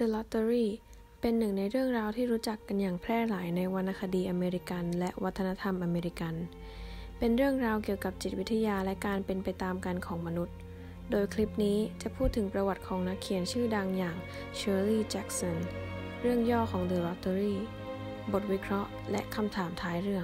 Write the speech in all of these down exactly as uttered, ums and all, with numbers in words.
The Lottery เป็นหนึ่งในเรื่องราวที่รู้จักกันอย่างแพร่หลายในวรรณคดีอเมริกันและวัฒนธรรมอเมริกันเป็นเรื่องราวเกี่ยวกับจิตวิทยาและการเป็นไปตามกันของมนุษย์โดยคลิปนี้จะพูดถึงประวัติของนักเขียนชื่อดังอย่าง Shirley Jackson เรื่องย่อของ The Lottery บทวิเคราะห์และคำถามท้ายเรื่อง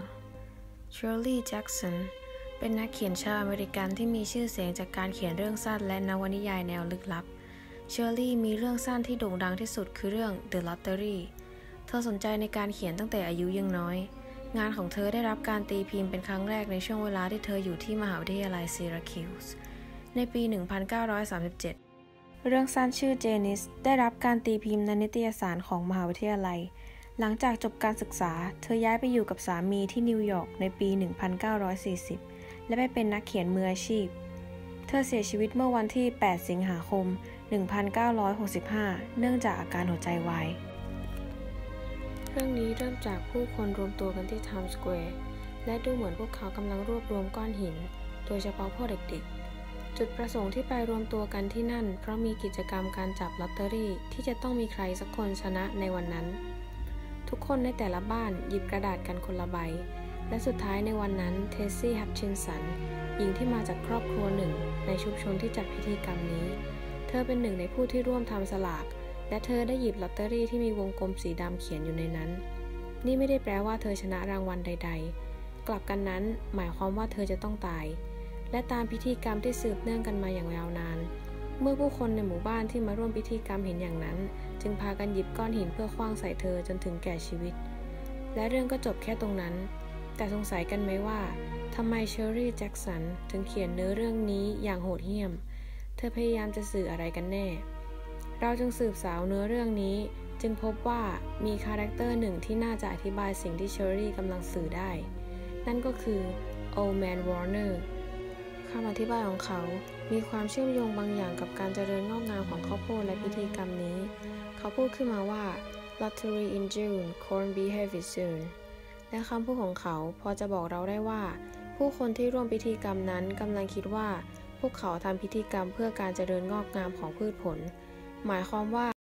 Shirley Jackson เป็นนักเขียนชาวอเมริกันที่มีชื่อเสียงจากการเขียนเรื่องสั้นและนวนิยายแนวลึกลับเชอร์รี่มีเรื่องสั้นที่โด่งดังที่สุดคือเรื่อง The Lottery เธอสนใจในการเขียนตั้งแต่อายุยังน้อยงานของเธอได้รับการตีพิมพ์เป็นครั้งแรกในช่วงเวลาที่เธออยู่ที่มหาวิทยาลัยซิราคิวส์ในปี หนึ่งพันเก้าร้อยสามสิบเจ็ด เรื่องสั้นชื่อเจนิสได้รับการตีพิมพ์ในนิตยสารของมหาวิทยาลัยหลังจากจบการศึกษาเธอย้ายไปอยู่กับสามีที่นิวยอร์กในปี หนึ่งพันเก้าร้อยสี่สิบ และไปเป็นนักเขียนมืออาชีพเธอเสียชีวิตเมื่อวันที่ แปด สิงหาคม หนึ่งพันเก้าร้อยหกสิบห้า เนื่องจากอาการหัวใจวาย เรื่องนี้เริ่มจากผู้คนรวมตัวกันที่ไทม์สแควร์และดูเหมือนพวกเขากำลังรวบรวมก้อนหินโดยเฉพาะพวกเด็กๆจุดประสงค์ที่ไปรวมตัวกันที่นั่นเพราะมีกิจกรรมการจับลอตเตอรี่ที่จะต้องมีใครสักคนชนะในวันนั้นทุกคนในแต่ละบ้านหยิบกระดาษกันคนละใบและสุดท้ายในวันนั้นเทสซี่ ฮัตชินสันหญิงที่มาจากครอบครัวหนึ่งในชุมชนที่จัดพิธีกรรมนี้เธอเป็นหนึ่งในผู้ที่ร่วมทำสลากและเธอได้หยิบลอตเตอรี่ที่มีวงกลมสีดำเขียนอยู่ในนั้นนี่ไม่ได้แปลว่าเธอชนะรางวัลใดๆกลับกันนั้นหมายความว่าเธอจะต้องตายและตามพิธีกรรมที่สืบเนื่องกันมาอย่างยาวนานเมื่อผู้คนในหมู่บ้านที่มาร่วมพิธีกรรมเห็นอย่างนั้นจึงพากันหยิบก้อนหินเพื่อขว้างใส่เธอจนถึงแก่ชีวิตและเรื่องก็จบแค่ตรงนั้นแต่สงสัยกันไหมว่าทำไมเชอร์รี่แจ็คสันถึงเขียนเนื้อเรื่องนี้อย่างโหดเหี้ยมเธอพยายามจะสื่ออะไรกันแน่เราจึงสืบสาวเนื้อเรื่องนี้จึงพบว่ามีคาแรคเตอร์หนึ่งที่น่าจะอธิบายสิ่งที่เชอร์รี่กำลังสื่อได้นั่นก็คือ Old Man Warner คำอธิบายของเขามีความเชื่อมโยงบางอย่างกับการเจริญงอกงามของข้าวโพดและพิธีกรรมนี้เขาพูดขึ้นมาว่า Lottery in June corn be heavy soon และคำพูดของเขาพอจะบอกเราได้ว่าผู้คนที่ร่วมพิธีกรรมนั้นกำลังคิดว่าพวกเขาทำพิธีกรรมเพื่อการเจริญงอกงามของพืชผลหมายความว่า